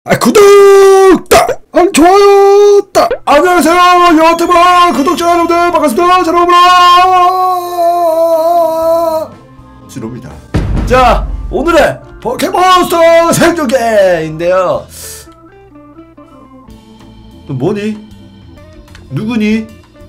구독! 좋아요! 안녕하세요! 유튜브 구독자 여러분들 반갑습니다! 자, 여러분! 지로입니다. 자, 오늘의 포켓몬스터 생존기인데요. 너 뭐니? 누구니?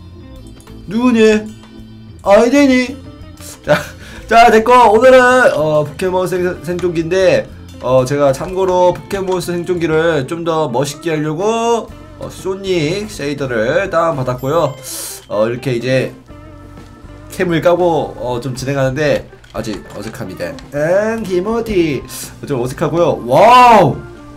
아이디니? 자, 됐고, 오늘은 포켓몬 생존기인데 제가 참고로 포켓몬스터 생존기를 좀 더 멋있게 하려고 소닉 쉐이더를 다운받았고요. 이렇게 이제 캠을 까고 좀 진행하는데 아직 어색합니다. 기모티 좀 어색하고요. 와우!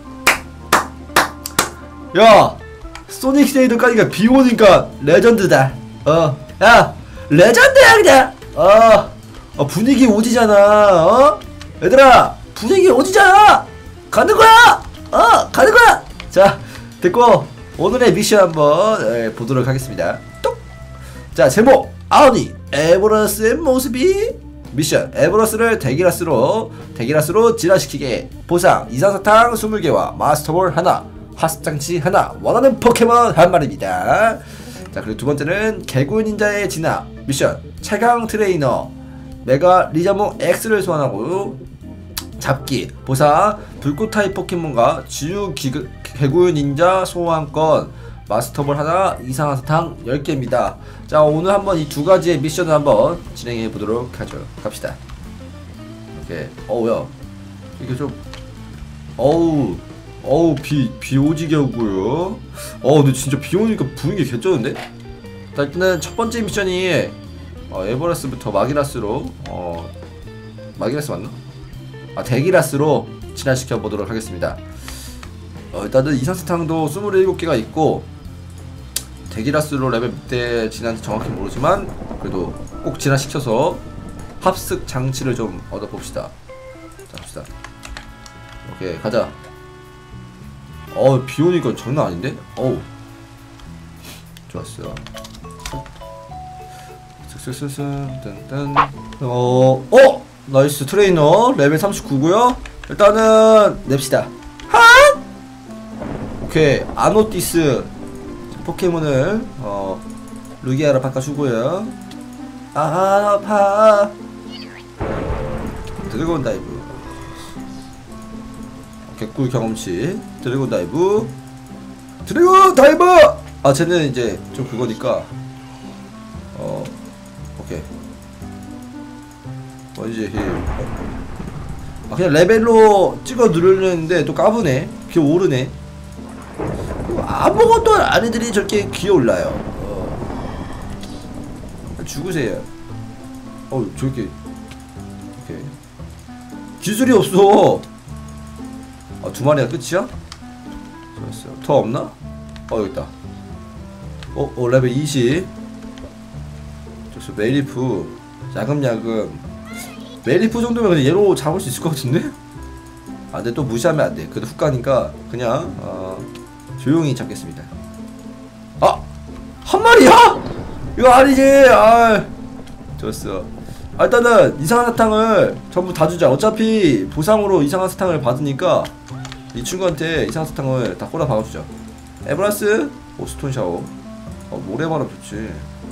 야! 소닉 쉐이더 까니까 비 오니까 레전드다. 야! 레전드야 그냥! 분위기 오지잖아. 얘들아! 분위기 오지잖아! 가는거야! 가는거야! 자, 됐고 오늘의 미션 한번 보도록 하겠습니다. 뚝! 자, 제목! 아우니 에보러스의 모습이 미션 에보러스를 데기라스로 진화시키게 보상 이상사탕 20개와 마스터볼 하나 핫장치 하나 원하는 포켓몬 한 마리입니다. 자, 그리고 두번째는 개구 닌자의 진화 미션 최강 트레이너 메가 리자몽 X를 소환하고 잡기 보상 불꽃 타입 포켓몬과 주유 개구 닌자 소환권 마스터볼 하나 이상한 사탕 10개입니다. 자, 오늘 한번 이 두 가지의 미션을 한번 진행해 보도록 하죠. 갑시다. 오케이. 야 이게 좀 비 오지게 오고요. 근데 진짜 비 오니까 분위기 개쩌는데? 자, 일단은 첫 번째 미션이 에버라스부터 마기라스로 마기라스 맞나? 데기라스로 진화시켜 보도록 하겠습니다. 일단은 이상사탕도 27개가 있고 데기라스로 레벨 몇 대 진화인지 정확히 모르지만 그래도 꼭 진화시켜서 합숙 장치를 좀 얻어봅시다. 자, 갑시다. 오케이, 가자. 비 오니까 장난 아닌데? 좋았어. 나이스 트레이너 레벨 39고요 일단은 냅시다. 오케이, 아노티스 포켓몬을 루기아로 바꿔주고요. 아파. 드래곤 다이브. 개꿀 경험치. 드래곤 다이브. 쟤는 이제 좀 그거니까 오케이. 이제 힐. 그냥 레벨로 찍어 누르는데 또 까부네. 기어 오르네. 아무것도 안 애들이 저렇게 기어 올라요. 죽으세요. 저렇게. 오케이. 기술이 없어. 두 마리가 끝이야? 좋았어. 더 없나? 여기 있다. 레벨 20. 좋았어. 메리프. 야금야금. 메리프 정도면 그냥 얘로 잡을 수 있을 것 같은데? 근데 또 무시하면 안 돼. 그래도 훅 가니까 그냥 조용히 잡겠습니다. 한 마리야? 이거 아니지. 좋았어. 일단은 이상한 사탕을 전부 다 주자. 어차피 보상으로 이상한 사탕을 받으니까 이 친구한테 이상한 사탕을 다 꼬라 박아주자. 에브라스 스톤 샤워. 모래바람 좋지.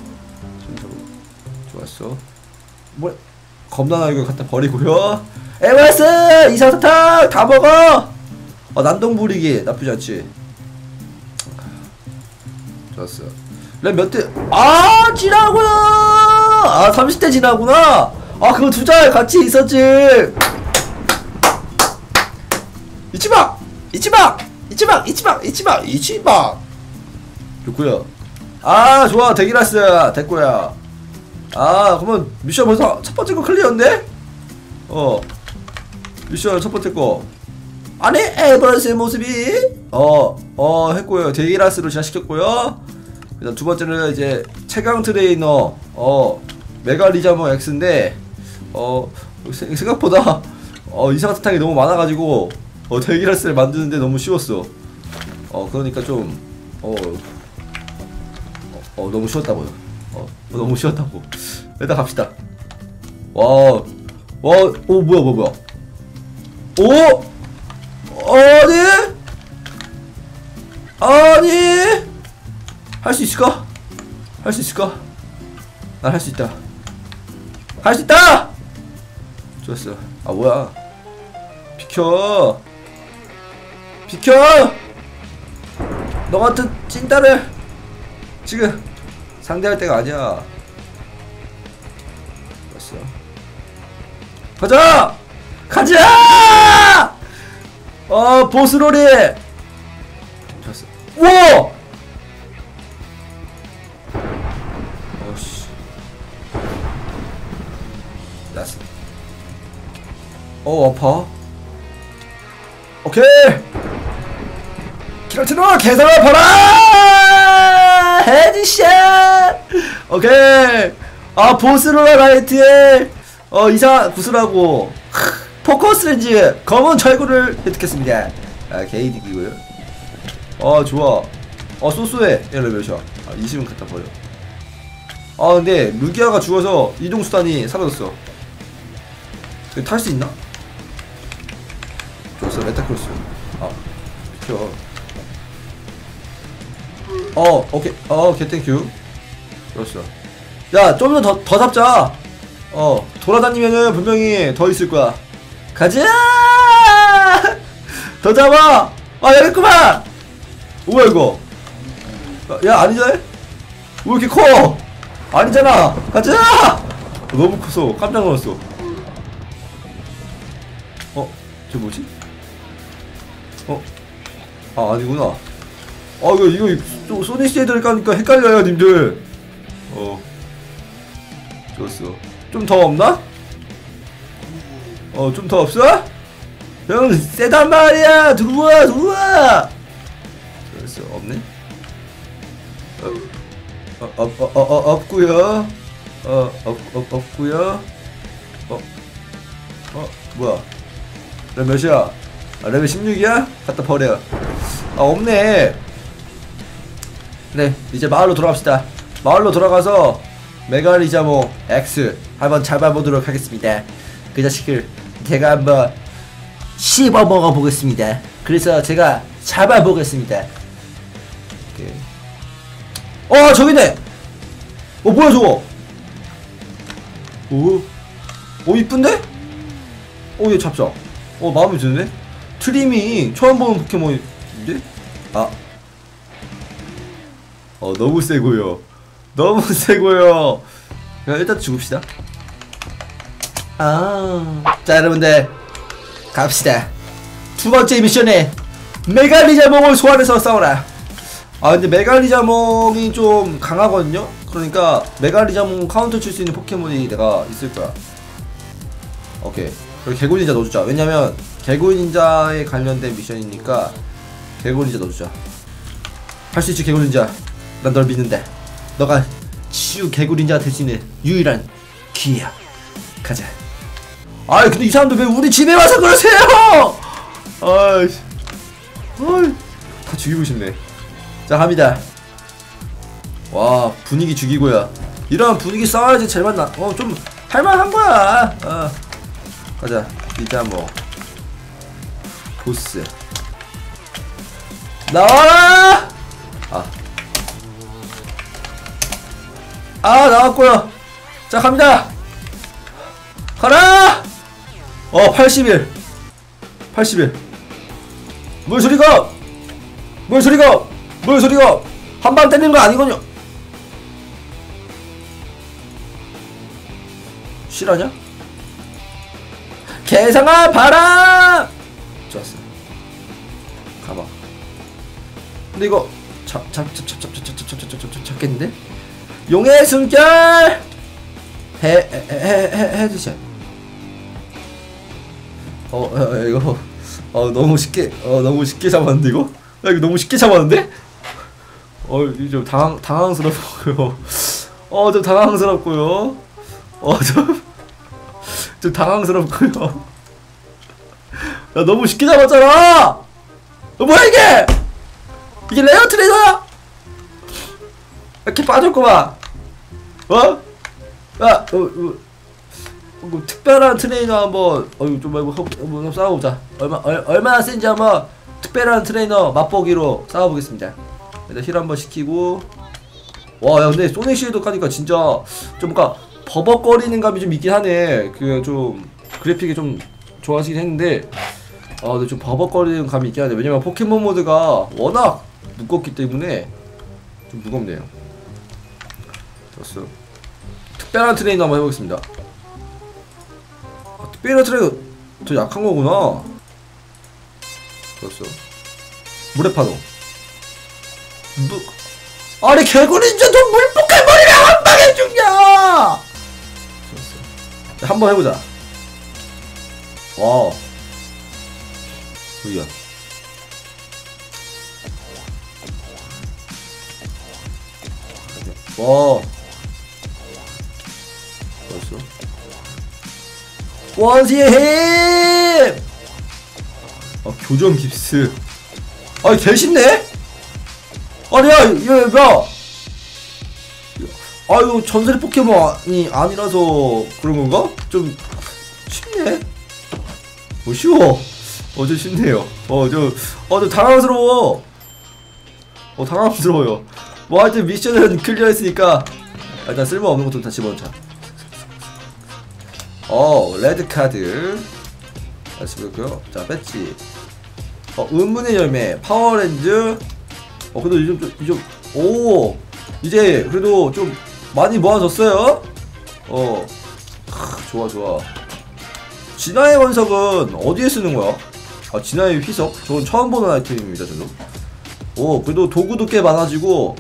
좋았어. 겁나나 이거 갖다 버리고요. 에버스 이상사탕 다 먹어. 난동 부리기 나쁘지 않지. 좋았어. 랩 몇 대? 지나구나. 30대 지나구나. 그거 두 장 같이 있었지. 이치방 좋구요. 좋아. 데기라스 됐고요. 그러면 미션 벌써 첫 번째 거 클리어인데? 미션 첫 번째 거. 아니, 에버러스의 모습이? 했고요. 데기라스로 진화시켰고요. 그 다음 두 번째는 이제 최강 트레이너, 메가 리자몽 X인데, 생각보다, 이상한 사탕이 너무 많아가지고, 데기라스를 만드는데 너무 쉬웠어. 그러니까 좀, 너무 쉬웠다고요. 너무 쉬웠다고. 일단 갑시다. 뭐야. 아니? 할 수 있을까? 할 수 있을까? 난 할 수 있다. 할 수 있다! 좋았어. 아 뭐야? 비켜. 비켜! 너 같은 찐따를 지금 상대할 때가 아니야. 좋았어. 가자! 가자! 보스로리! 좋았어. 우와! 어씨. 났어. 아파. 오케이! 키라티노 계산을 봐라! 헤드샷! 오케이! 보스로라 라이트의 이상한 구슬하고 포커스 렌즈 검은 철구를 획득했습니다. 게이득이고요. 좋아. 쏘쏘해. 얘를 몇이야? 20은 갖다 버려. 근데 루기아가 죽어서 이동수단이 사라졌어. 탈 수 있나? 좋았어. 메타크로스. 비켜. 오케이. 땡큐. 좋았어. 야, 좀 더 잡자. 돌아다니면은 분명히 더 있을 거야. 가자! 더 잡아! 여기 있구만! 뭐야, 이거? 야, 아니잖아? 왜 이렇게 커? 아니잖아! 가자! 너무 커서 깜짝 놀랐어. 저 뭐지? 아니구나. 이거 소닉시에들 까니까 헷갈려요, 님들. 좋았어. 좀 더 없나? 좀 더 없어? 형, 세단 말이야! 들어와! 좋았어. 없네? 없구요. 없구요. 뭐야? 레벨 몇이야? 레벨 16이야? 갖다 버려. 없네. 네, 이제 마을로 돌아갑시다. 마을로 돌아가서 메갈리자모 X 한번 잡아보도록 하겠습니다. 그 자식을 제가 한번 씹어 먹어보겠습니다. 그래서 제가 잡아보겠습니다. 저기네! 뭐야 저거? 이쁜데? 얘 잡자. 마음에 드네? 트림이 처음 보는 포켓몬인데? 너무 세고요. 너무 세고요. 일단 죽읍시다. 자, 여러분들 갑시다. 두 번째 미션에 메갈리자몽을 소환해서 싸워라. 근데 메갈리자몽이 좀 강하거든요? 그러니까 메갈리자몽 카운터 칠 수 있는 포켓몬이 내가 있을 거야. 오케이. 그리고 개구닌자 넣어주자. 왜냐면 개구닌자에 관련된 미션이니까 개구닌자 넣어주자. 할 수 있지, 개구닌자. 난 널 믿는다. 너가 치유 개구린자 될 수 있는 유일한 기회야. 가자. 근데 이 사람들 왜 우리 집에 와서 그러세요? 다 죽이고 싶네. 자, 갑니다. 와, 분위기 죽이고요. 이런 분위기 싸워야지 제일 나. 좀 할만한 거야. 가자. 이제 뭐 보스 나와라. 나왔고요. 자, 갑니다. 가라. 81 뭘 소리가 한 방 때리는 거 아니거든요. 실화냐? 개상아 바람. 좋았어. 가봐. 근데 이거 잡겠는데? 용의 숨결 헤드샷. 이거 너무 쉽게 잡았는데 이거? 이거 너무 쉽게 잡았는데? 이거 좀 당황스럽고요. 좀 당황스럽고요. 좀 당황스럽고요. 야, 너무 쉽게 잡았잖아. 뭐야 이게 레어 트레이너야? 이렇게 빠졌구만. 야, 특별한 트레이너 한번 좀 싸워보자. 얼마나 센지 한번 특별한 트레이너 맛보기로 싸워보겠습니다. 일단 힐 한번 시키고 와, 야, 근데 소닉 쉐이더 까니까 진짜 좀 뭔가 버벅거리는 감이 좀 있긴 하네. 그 좀 그래픽이 좀 좋아지긴 했는데, 근데 좀 버벅거리는 감이 있긴 하네. 왜냐면 포켓몬 모드가 워낙 무겁기 때문에 좀 무겁네요. 좋았어. 특별한 트레이너 한번 해보겠습니다. 특별한 트레이너 더 약한 거구나. 좋았어. 물의 파도. 아니 개구리인지 물 포켓몬이랑 한 방에 죽냐! 좋았어. 한번 해보자. 와. 뭐야? 와. 좋았어. 원시의 힘! 교정 깁스. 아니 개쉽네? 아니야 이거 뭐야? 이거 전설의 포켓몬이 아니라서 그런 건가? 좀 쉽네. 쉬워. 좀 쉽네요. 좀 당황스러워. 당황스러워요. 뭐 하여튼 미션은 클리어했으니까 일단 쓸모없는 것도 다 집어넣자. 레드 카드. 그렇고요. 자, 배지. 의문의 열매, 파워렌즈. 그래도 이제 그래도 좀 많이 모아졌어요. 좋아. 진화의 원석은 어디에 쓰는 거야? 진화의 휘석? 저건 처음 보는 아이템입니다, 저도. 그래도 도구도 꽤 많아지고,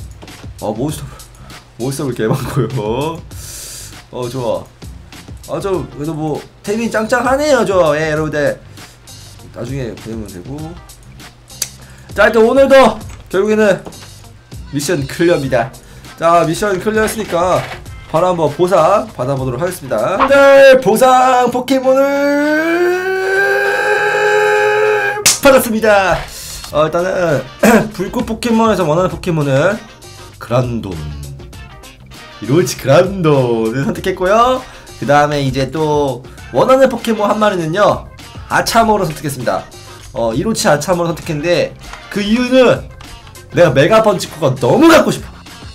몬스터볼 개 많고요. 좋아. 그래도 뭐, 템이 짱짱하네요, 여러분들. 나중에 보내면 되고. 자, 하여튼 오늘도 결국에는 미션 클리어입니다. 자, 미션 클리어했으니까 바로 한번 보상 받아보도록 하겠습니다. 네, 보상 포켓몬을 받았습니다. 일단은 불꽃 포켓몬에서 원하는 포켓몬은 그란돈, 이로치 그란돈을 선택했고요. 그 다음에 이제 또 원하는 포켓몬 한 마리는요, 아차모로 선택했습니다. 이로치 아차모로 선택했는데 그 이유는 내가 메가펀치코가 너무 갖고 싶어.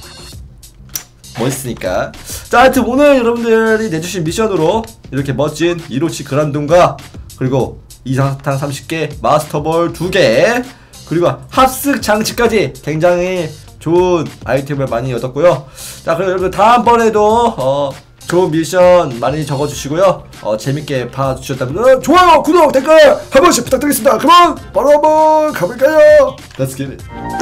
멋있으니까. 자, 하여튼 오늘 여러분들이 내주신 미션으로 이렇게 멋진 이로치 그란돈과 그리고 이상사탕 30개, 마스터볼 2개, 그리고 합숙 장치까지 굉장히 좋은 아이템을 많이 얻었고요. 자, 그럼 여러분 다음번에도 좋은 미션 많이 적어주시고요. 재밌게 봐주셨다면 좋아요, 구독, 댓글 한 번씩 부탁드리겠습니다. 그럼 바로 한번 가볼까요? Let's get it.